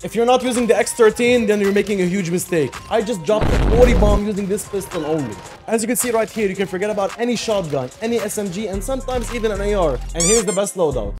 If you're not using the X13, then you're making a huge mistake. I just dropped a 40 bomb using this pistol only. As you can see right here, you can forget about any shotgun, any SMG, and sometimes even an AR. And here's the best loadout.